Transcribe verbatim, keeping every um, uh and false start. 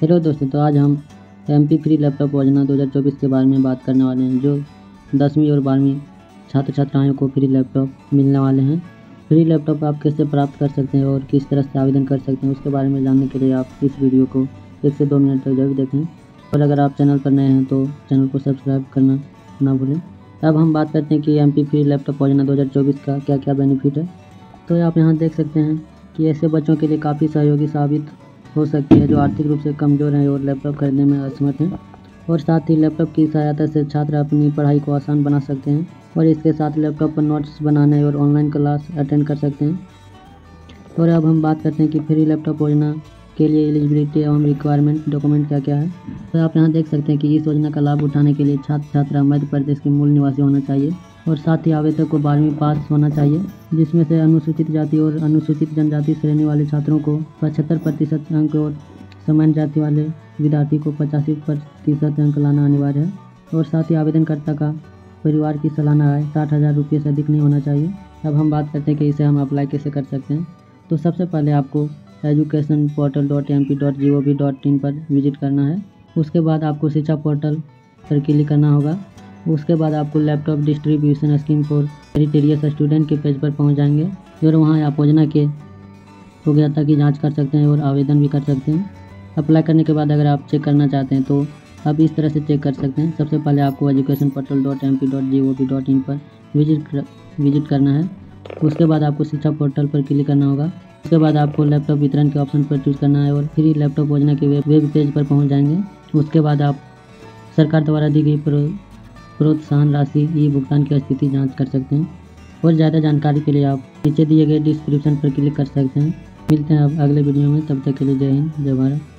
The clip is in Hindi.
हेलो दोस्तों, तो आज हम एमपी फ्री लैपटॉप योजना दो हज़ार चौबीस के बारे में बात करने वाले हैं, जो दसवीं और बारहवीं छात्र छात्राओं को फ्री लैपटॉप मिलने वाले हैं। फ्री लैपटॉप आप कैसे प्राप्त कर सकते हैं और किस तरह से आवेदन कर सकते हैं, उसके बारे में जानने के लिए आप इस वीडियो को एक से दो मिनट तक जरूर देखें। और अगर आप चैनल पर नए हैं तो चैनल को सब्सक्राइब करना ना भूलें। अब हम बात करते हैं कि एमपी फ्री लैपटॉप योजना दो हज़ार चौबीस का क्या क्या बेनिफिट है। तो आप यहाँ देख सकते हैं कि ऐसे बच्चों के लिए काफ़ी सहयोगी साबित हो सकती है जो आर्थिक रूप से कमज़ोर हैं और लैपटॉप खरीदने में असमर्थ हैं। और साथ ही लैपटॉप की सहायता से छात्र अपनी पढ़ाई को आसान बना सकते हैं और इसके साथ लैपटॉप पर नोट्स बनाने और ऑनलाइन क्लास अटेंड कर सकते हैं। और अब हम बात करते हैं कि फ्री लैपटॉप योजना के लिए एलिजिबिलिटी एवं रिक्वायरमेंट डॉक्यूमेंट क्या क्या है। तो आप यहाँ देख सकते हैं कि इस योजना का लाभ उठाने के लिए छात्र छात्रा मध्य प्रदेश के मूल निवासी होना चाहिए और साथ ही आवेदक को बारहवीं पास होना चाहिए, जिसमें से अनुसूचित जाति और अनुसूचित जनजाति श्रेणी वाले छात्रों को पचहत्तर प्रतिशत अंक और सामान्य जाति वाले विद्यार्थी को पचासी प्रतिशत अंक लाना अनिवार्य है। और साथ ही आवेदनकर्ता का परिवार की सालाना आय साठ हज़ार रुपये से अधिक नहीं होना चाहिए। अब हम बात करते हैं कि इसे हम अप्लाई कैसे कर सकते हैं। तो सबसे पहले आपको education portal dot M P dot G O V dot in पर विजिट करना है। उसके बाद आपको शिक्षा पोर्टल पर क्लिक करना होगा। उसके बाद आपको laptop distribution scheme for meritorious student के पेज पर पहुंच जाएंगे और वहां आप योजना के योग्यता की जांच कर सकते हैं और आवेदन भी कर सकते हैं। अप्लाई करने के बाद अगर आप चेक करना चाहते हैं तो आप इस तरह से चेक कर सकते हैं। सबसे पहले आपको education portal dot M P dot G O V dot in पर विजिट विजिट करना है। उसके बाद आपको शिक्षा पोर्टल पर क्लिक करना होगा। उसके बाद आपको लैपटॉप वितरण के ऑप्शन पर चूज करना है और फ्री लैपटॉप योजना के वेब वेब पेज पर पहुँच जाएंगे। उसके बाद आप सरकार द्वारा दी गई प्रोत्साहन राशि ई भुगतान की स्थिति जांच कर सकते हैं। और ज़्यादा जानकारी के लिए आप नीचे दिए गए डिस्क्रिप्शन पर क्लिक कर सकते हैं। मिलते हैं अब अगले वीडियो में, तब तक के लिए जय हिंद जय भारत।